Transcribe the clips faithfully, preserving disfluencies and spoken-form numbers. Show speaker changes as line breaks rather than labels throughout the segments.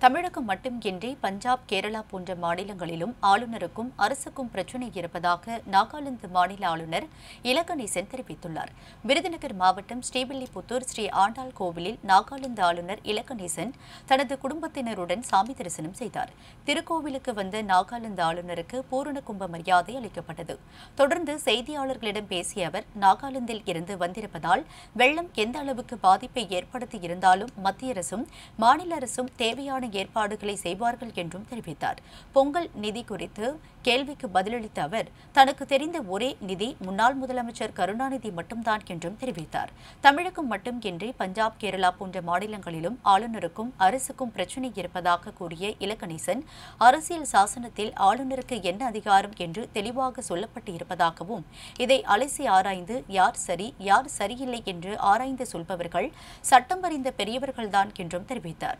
தமிழகம் மட்டுமின்றி பஞ்சாப், கேரளா போன்ற மாநிலங்களிலும் ஆளுநருக்கும் அரசுக்கும் பிரச்சினை இருப்பதாக நாகாலாந்து மாநில ஆளுநர் இல கணேசன் தெரிவித்துள்ளார். விருதுநகர் மாவட்டம் ஸ்ரீவில்லிபுத்தூர் ஸ்ரீ ஆண்டாள் கோவிலில் நாகாலாந்து ஆளுநர் இல கணேசன் தனது குடும்பத்தினருடன் சாமி தரிசனம் செய்தார். திருக்கோவிலுக்கு வந்த நாகாலாந்து ஆளுநருக்கு பூரண கும்ப மரியாதை அளிக்கப்பட்டது. தொடர்ந்து செய்தியாளர்களிடம் பேசிய அவர், நாகாலாந்தில் இருந்து வந்திருப்பதால் வெள்ளம் எந்த அளவுக்கு பாதிப்பை ஏற்படுத்தி இருந்தாலும் மத்திய அரசும் மாநில அரசும் தேவையான ஏற்பாடுகளை செய்வார்கள் என்றும் தெரிவித்தார். பொங்கல் நிதி குறித்து கேள்விக்கு பதிலளித்த அவர், தனக்கு தெரிந்த ஒரே நிதி முன்னாள் முதலமைச்சர் கருணாநிதி மட்டும்தான் என்றும் தெரிவித்தார். தமிழகம் மட்டுமின்றி பஞ்சாப், கேரளா போன்ற மாநிலங்களிலும் ஆளுநருக்கும் அரசுக்கும் பிரச்சினை இருப்பதாக கூறிய இல கணேசன், அரசியல் சாசனத்தில் ஆளுநருக்கு என்ன அதிகாரம் என்று தெளிவாக சொல்லப்பட்டு இருப்பதாகவும், இதை அலசி ஆராய்ந்து யார் சரி யார் சரியில்லை என்று ஆராய்ந்து சொல்பவர்கள் சட்டம் அறிந்த பெரியவர்கள்தான் என்றும் தெரிவித்தார்.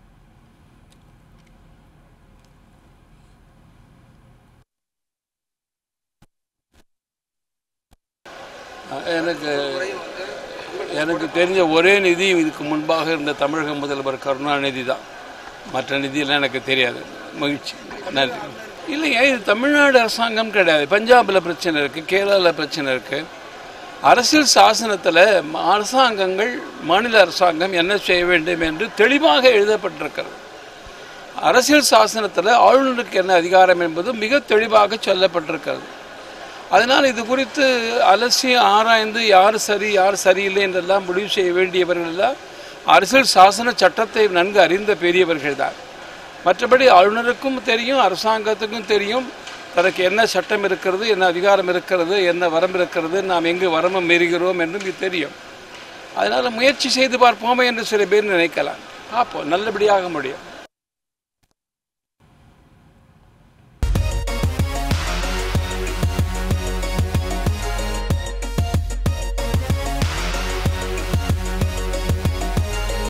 எனக்கு எனக்கு தெரிஞ்ச ஒரே நிதி இதுக்கு முன்பாக இருந்த தமிழக முதல்வர் கருணாநிதி தான். மற்ற நிதியெல்லாம் எனக்கு தெரியாது. மகிழ்ச்சி, நன்றி. இல்லைங்க, இது தமிழ்நாடு அரசாங்கம் கிடையாது. பஞ்சாபில் பிரச்சனை இருக்குது, கேரளாவில் பிரச்சனை இருக்குது. அரசியல் சாசனத்தில் அரசாங்கங்கள், மாநில அரசாங்கம் என்ன செய்ய வேண்டும் என்று தெளிவாக எழுதப்பட்டிருக்கிறது. அரசியல் சாசனத்தில் ஆளுநருக்கு என்ன அதிகாரம் என்பது மிக தெளிவாக சொல்லப்பட்டிருக்கிறது. அதனால் இது குறித்து அலசி ஆராய்ந்து யார் சரி யார் சரியில்லை என்றெல்லாம் முடிவு செய்ய வேண்டியவர்கள் எல்லாம் அரசியல் சாசன சட்டத்தை நன்கு அறிந்த பெரியவர்கள் தான். மற்றபடி ஆளுநருக்கும் தெரியும், அரசாங்கத்துக்கும் தெரியும் தனக்கு என்ன சட்டம் இருக்கிறது, என்ன அதிகாரம் இருக்கிறது, என்ன வரம்பு இருக்கிறது, நாம் எங்கு வரம்பு மீறுகிறோம் என்றும் இது தெரியும். அதனால் முயற்சி செய்து பார்ப்போமே என்று சில பேர் நினைக்கலாம். பார்ப்போம், நல்லபடியாக முடியும்.